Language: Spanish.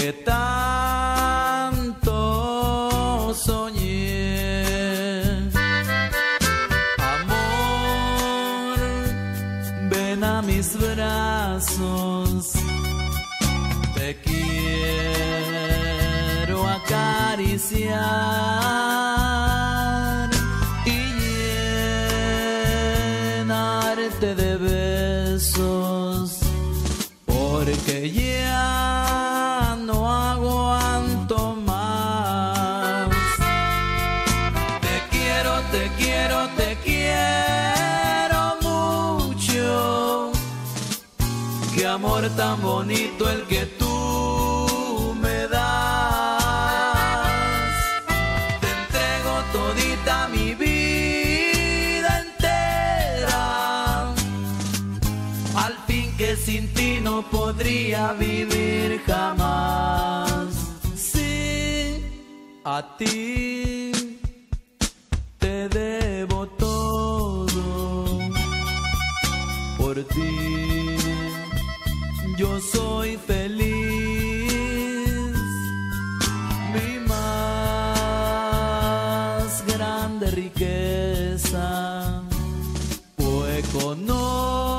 que tanto soñé. Amor, ven a mis brazos, te quiero acariciar y llenarte de besos, porque ya no aguanto más. Te quiero, te quiero, te quiero mucho. Qué amor tan bonito el que tú me das. Te entrego todita mi vida entera. Al fin que sin ti no podría vivir jamás. Sí, a ti te debo todo. Por ti yo soy feliz. Mi más grande riqueza fue conocer